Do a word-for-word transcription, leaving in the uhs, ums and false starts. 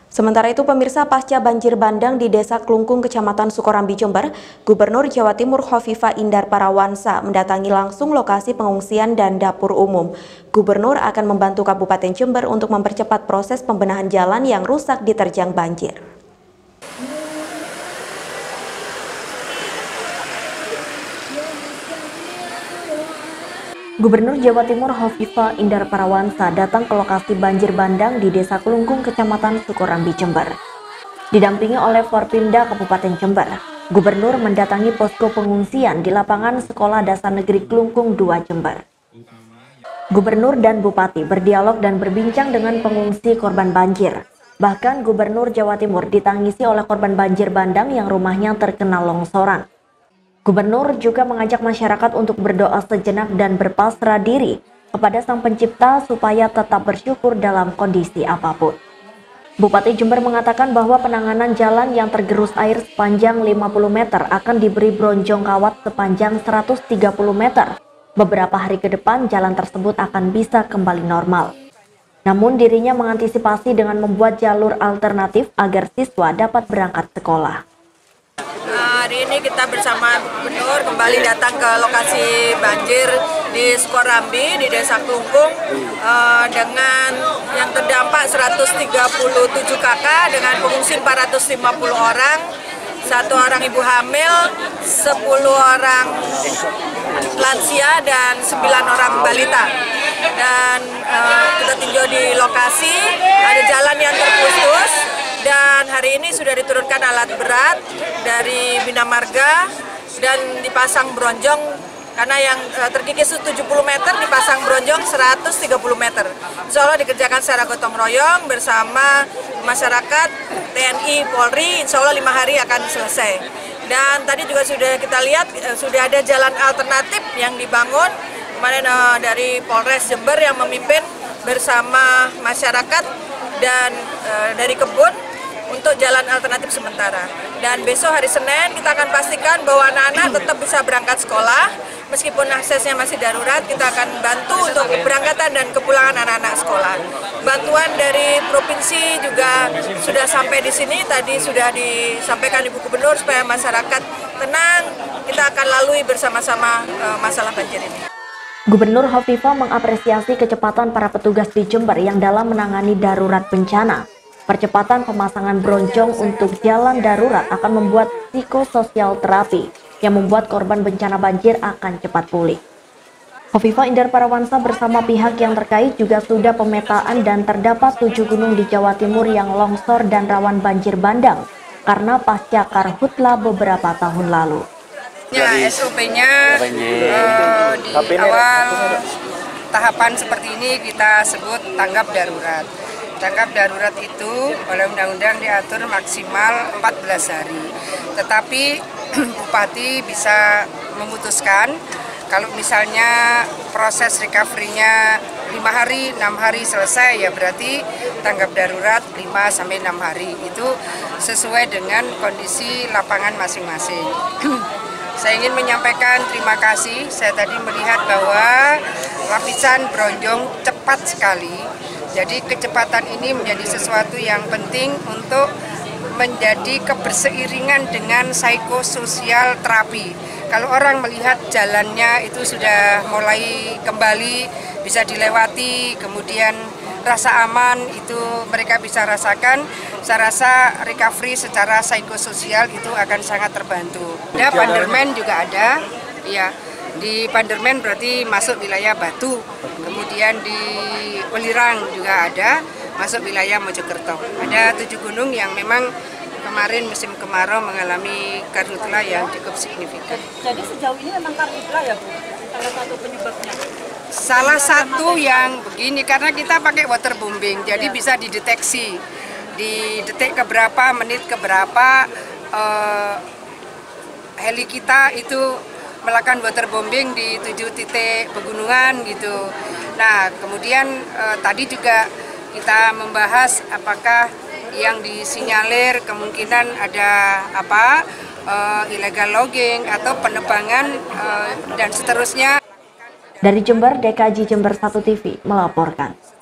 Sementara itu, pemirsa, pasca banjir bandang di Desa Klungkung, Kecamatan Sukorambi, Jember, Gubernur Jawa Timur Khofifah Indar Parawansa mendatangi langsung lokasi pengungsian dan dapur umum. Gubernur akan membantu Kabupaten Jember untuk mempercepat proses pembenahan jalan yang rusak diterjang banjir. Gubernur Jawa Timur Khofifah Indar Parawansa datang ke lokasi banjir bandang di Desa Klungkung, Kecamatan Sukorambi, Jember. Didampingi oleh Forpimda Kabupaten Jember, Gubernur mendatangi posko pengungsian di lapangan Sekolah Dasar Negeri Klungkung dua, Jember. Gubernur dan Bupati berdialog dan berbincang dengan pengungsi korban banjir. Bahkan Gubernur Jawa Timur ditangisi oleh korban banjir bandang yang rumahnya terkena longsoran. Gubernur juga mengajak masyarakat untuk berdoa sejenak dan berpasrah diri kepada Sang Pencipta supaya tetap bersyukur dalam kondisi apapun. Bupati Jember mengatakan bahwa penanganan jalan yang tergerus air sepanjang lima puluh meter akan diberi bronjong kawat sepanjang seratus tiga puluh meter. Beberapa hari ke depan jalan tersebut akan bisa kembali normal. Namun dirinya mengantisipasi dengan membuat jalur alternatif agar siswa dapat berangkat sekolah. Hari ini kita bersama Gubernur kembali datang ke lokasi banjir di Sukorambi, di Desa Klungkung, uh, dengan yang terdampak seratus tiga puluh tujuh kakak dengan pengungsi empat ratus lima puluh orang, satu orang ibu hamil, sepuluh orang lansia, dan sembilan orang balita. Dan uh, kita tinjau di lokasi, ada jalan yang terputus. Dan hari ini sudah diturunkan alat berat dari Bina Marga dan dipasang bronjong, karena yang terkikis tujuh puluh meter dipasang bronjong seratus tiga puluh meter. Insya Allah dikerjakan secara gotong royong bersama masyarakat, T N I, Polri, insya Allah lima hari akan selesai. Dan tadi juga sudah kita lihat sudah ada jalan alternatif yang dibangun, kemarin dari Polres Jember yang memimpin bersama masyarakat dan e, dari kebun untuk jalan alternatif sementara. Dan besok hari Senin kita akan pastikan bahwa anak-anak tetap bisa berangkat sekolah, meskipun aksesnya masih darurat. Kita akan bantu untuk keberangkatan dan kepulangan anak-anak sekolah. Bantuan dari provinsi juga sudah sampai di sini, tadi sudah disampaikan Ibu Gubernur supaya masyarakat tenang, kita akan lalui bersama-sama uh, masalah banjir ini. Gubernur Khofifah mengapresiasi kecepatan para petugas di Jember yang dalam menangani darurat bencana. Percepatan pemasangan bronjong untuk jalan darurat akan membuat psikososial terapi yang membuat korban bencana banjir akan cepat pulih. Khofifah Indar Parawansa bersama pihak yang terkait juga sudah pemetaan dan terdapat tujuh gunung di Jawa Timur yang longsor dan rawan banjir bandang karena pasca karhutla beberapa tahun lalu. Ya, S O P-nya uh, di awal tahapan seperti ini kita sebut tanggap darurat. Tanggap darurat itu oleh undang-undang diatur maksimal empat belas hari. Tetapi Bupati bisa memutuskan kalau misalnya proses recovery-nya lima hari, enam hari selesai, ya berarti tanggap darurat lima sampai enam hari. Itu sesuai dengan kondisi lapangan masing-masing. Saya ingin menyampaikan terima kasih. Saya tadi melihat bahwa lapisan bronjong cepat sekali. Jadi kecepatan ini menjadi sesuatu yang penting untuk menjadi keberseiringan dengan psikososial terapi. Kalau orang melihat jalannya itu sudah mulai kembali, bisa dilewati, kemudian rasa aman itu mereka bisa rasakan, saya rasa recovery secara psikososial itu akan sangat terbantu. Ada Pandermen juga ada, ya. Di Pandermen berarti masuk wilayah Batu, kemudian di Welirang juga ada, masuk wilayah Mojokerto. Ada tujuh gunung yang memang kemarin musim kemarau mengalami karhutla yang cukup signifikan. Jadi sejauh ini memang karhutla ya Bu, salah satu penyebabnya? Salah satu yang begini, karena kita pakai waterbombing, jadi ya, bisa dideteksi. Di detik keberapa, menit keberapa, uh, heli kita itu melakukan waterbombing di tujuh titik pegunungan gitu. Nah, kemudian eh, tadi juga kita membahas apakah yang disinyalir kemungkinan ada apa eh, illegal logging atau penebangan eh, dan seterusnya. Dari Jember, D K J Jember satu T V melaporkan.